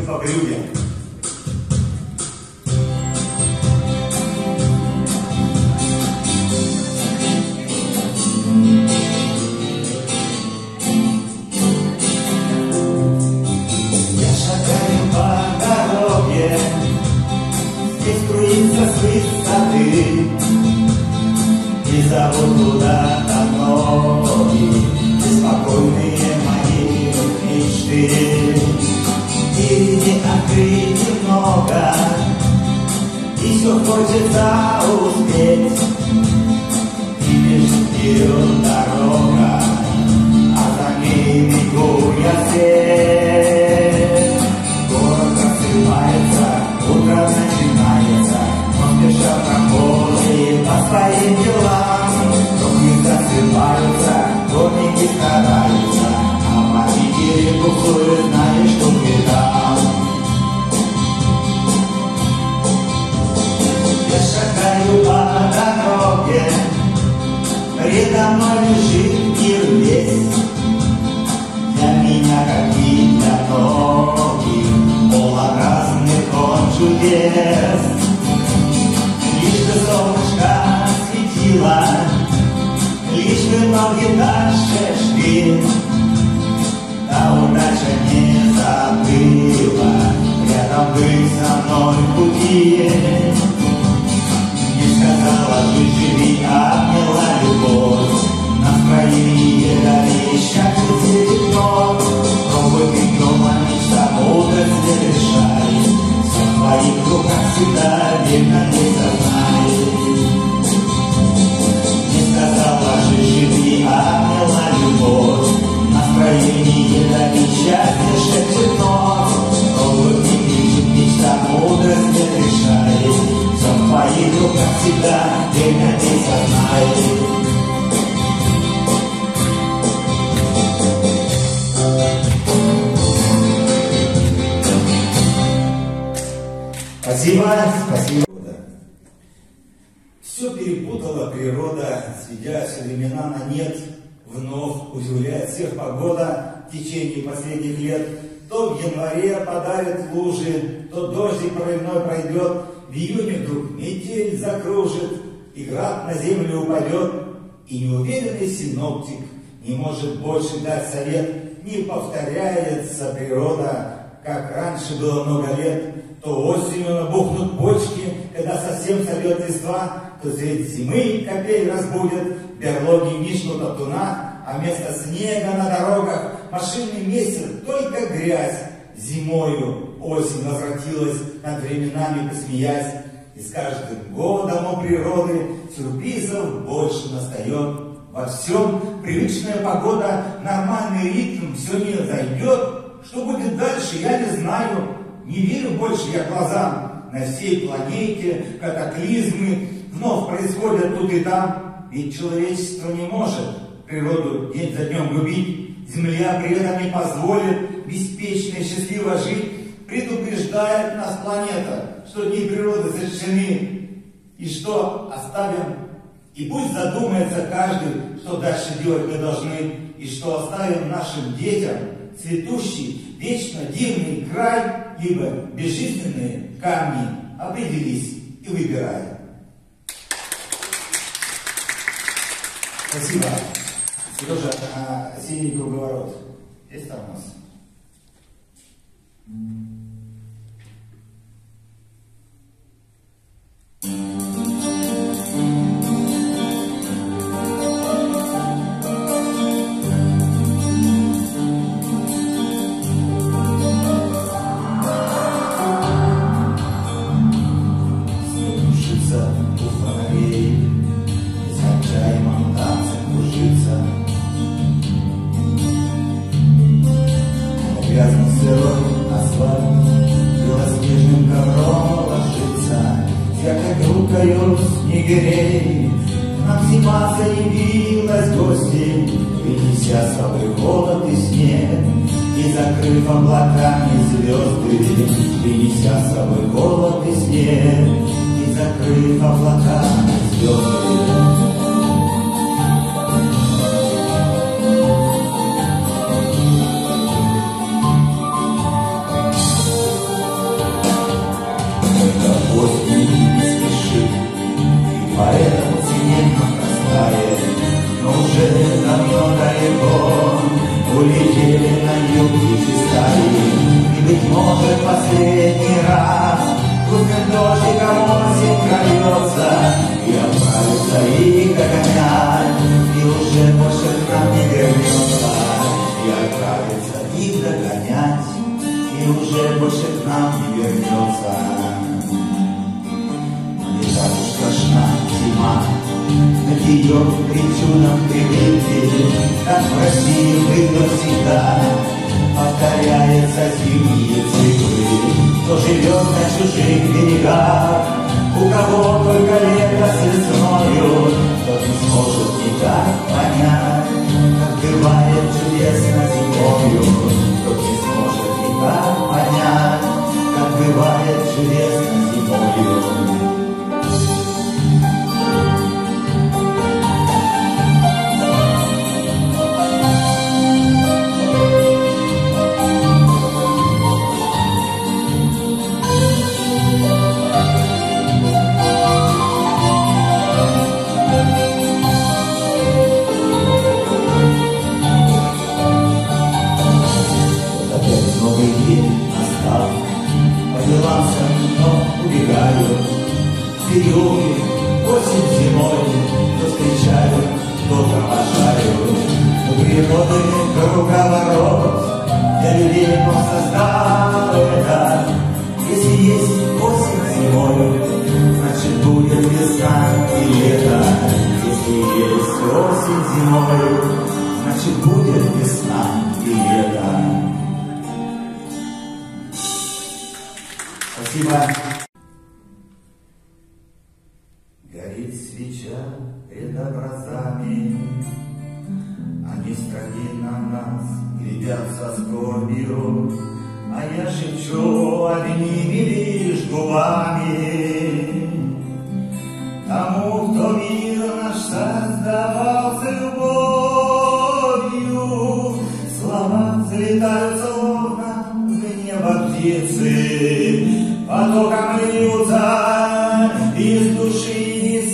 по брюге. Я шагаю по дороге, здесь струится с высоты, и зовут куда-то ноги, беспокойные мои мечты. Впереди открытий много, и все хочется успеть. И бежит вперед дорога, а за ней бегу я вслед. Город рассыпается, утро начинается, но спешат прохожие по своим делам. Руки засыпаются, горники стараются, а водители буксуют, знаешь, что беда. Я шагаю по дороге, предо мной лежит мир весь. Для меня какие-то ноги, полон разных он чудес. Лишь бы солнышко светило, лишь бы ноги дальше шли, а удача не забыла рядом быть со мной в пути. Не сказала жить, живи, обняла любовь, настроение дарит, счастье светит вновь. Пробуй пикнем, а мечта мудрость не решай, все в твоих руках всегда, верно не сознай. Не сказала жить, живи, обняла любовь, настроение дарит, счастье шепчет вновь. Пробуй пикнем, мечта мудрость не решай, все в твоих руках всегда, время не сознай. Спасибо, спасибо. Все перепутала природа, сведя все времена на нет, вновь удивляет всех погода в течение последних лет. То в январе подарит лужи, то дождик проливной пройдет, в июне вдруг метель закружит, и град на землю упадет, и неуверенный синоптик не может больше дать совет. Не повторяется природа, как раньше было много лет. То осенью набухнут почки, когда совсем сольет листва, то средь зимы капель разбудит, берлоги нишнут от туна, а вместо снега на дорогах машинный месяц только грязь. Зимою осень возвратилась, над временами посмеясь, и с каждым годом у природы сюрпризов больше настает. Во всем привычная погода, нормальный ритм все не зайдет. Что будет дальше, я не знаю. Не верю больше я глазам. На всей планете катаклизмы вновь происходят тут и там. Ведь человечество не может природу день за днем губить. Земля при этом не позволит беспечно и счастливо жить. Предупреждает нас планета, что дни природы совершены, и что оставим. И пусть задумается каждый, что дальше делать мы должны, и что оставим нашим детям цветущий, вечно дивный край, ибо безжизненные камни определись и выбираем. Спасибо. Сережа, осенний круговорот. Есть там у нас? снегирей. Нам зима заявилась гостей, принеся с собой холод и снег, и закрыв облаками звезды, принеся с собой холод и снег, и закрыв облаками звезды. осень не спешит, и поэтому снег растает. Но уже давно далеко улетели на юг птичьи стаи, и, быть может, последний раз крупным дождиком осень прольется, и отправится их догонять, и уже больше к нам не вернется. И отправится их догонять, и уже больше к нам не вернется. Не так уж страшна зима, над ее причудом привыкли, как в России было всегда. Повторяются зимние циклы, кто живет на чужих берегах, у кого только лето с весною, тот не сможет никак понять, как бывает чудесно зимою, тот не сможет никак понять, как бывает чудесно зимою. Периоды, осень зимой, то встречаю, то провожаю. У природы круговорот, для людей он создал это. Если есть осень зимой, значит будет весна и лето. Если есть осень зимой, значит будет весна и лето. Спасибо. Горит свеча пред образами, они строги на нас глядят со скорбью, а я шепчу одними лишь губами. Тому, кто мир наш создавал с любовью, слова взлетают словно в небо птицы, потоком льются из души и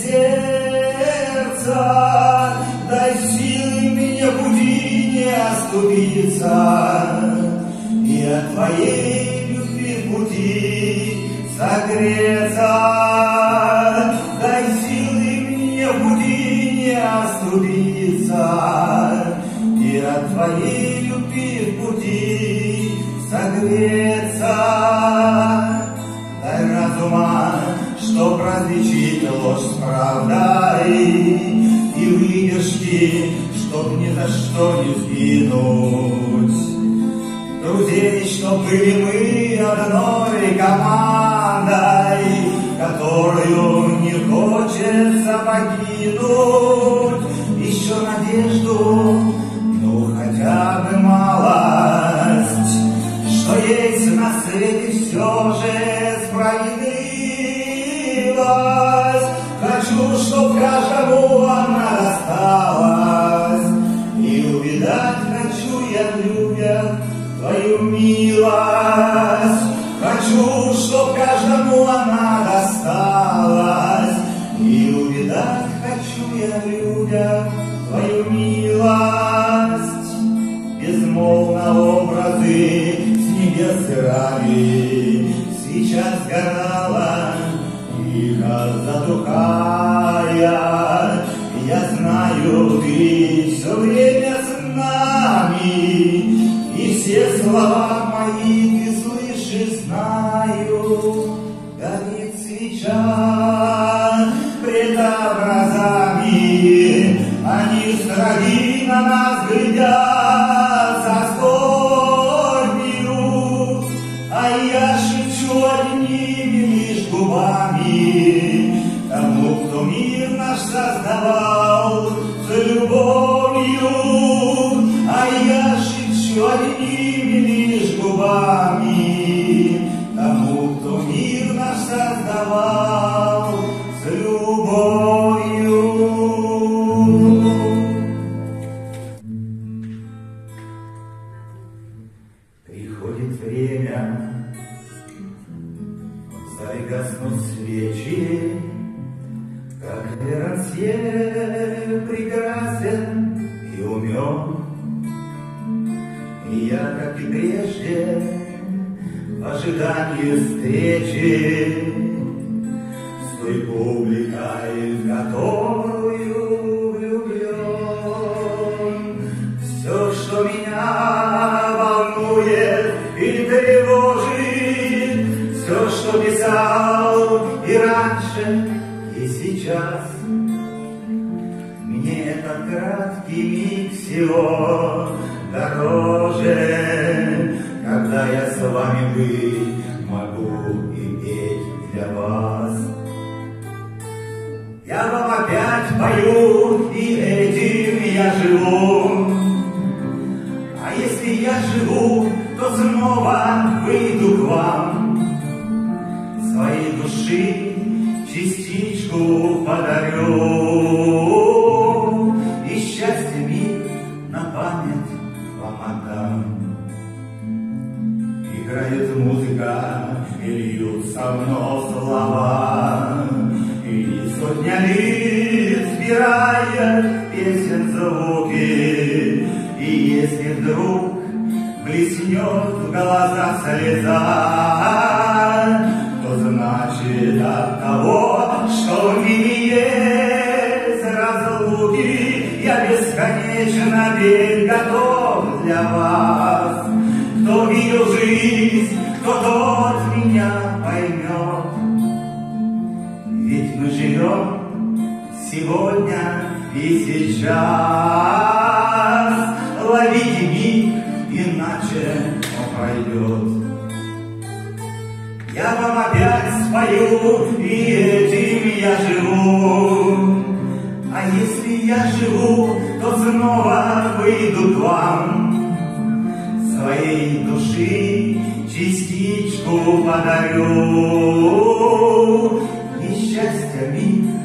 сердца. Дай силы мне, буди, не оступиться, и от твоей любви в пути согреться. Дай силы мне, буди, не оступиться, и от твоей любви в пути согреться. Дай разума, чтоб различить ложь с правдой, и выдержки, чтоб ни за что не сгинуть. Друзей, чтоб были мы одной командой, которую не хочется покинуть. Еще надежду, ну хотя бы малость, что есть на свете все же справедливость. Хочу, чтоб каждому она досталась, и увидать хочу я в людях твою милость. Хочу, чтоб каждому она досталась, и увидать хочу я в людях твою милость. Безмолвно образы с небес и рами, свеча сгорала, тихо затухая. Я знаю, ты все время с нами, и все слова мои ты слышишь, знаю. Горит свеча пред образами, они строги на нас глядят со скорбью, а я шепчу одними лишь губами тому, кто мир наш создавал с любовью, а я шепчу одними лишь губами тому, кто мир наш создавал с любовью. Приходит время, гаснут свечи, как Верансье прекрасен и умен. И я, как и прежде, в ожидании встречи с той публикой, в которую влюблен. Все, что меня волнует и тревожит, все, что писал и раньше, и сейчас, мне этот краткий миг всего дороже, когда я с вами быть могу и петь для вас. Я вам опять пою, и этим я живу. А если я живу, то снова выйду к вам, своей души частичку подарю, и счастье миг на память вам отдам. Играет музыка, и льются вновь слова, и сотня лиц сбирает песен звуки. И если вдруг блеснет в глазах слеза, то значит от того, что в мире есть разлуки, я бесконечно ведь готов для вас. Кто видел жизнь, кто тот меня поймет. Ведь мы живем сегодня и сейчас. Ловите миг, иначе он пройдет. Я вам опять спою, и этим я живу. А если я живу, то снова выйду к вам, своей души частичку подарю, и счастья миг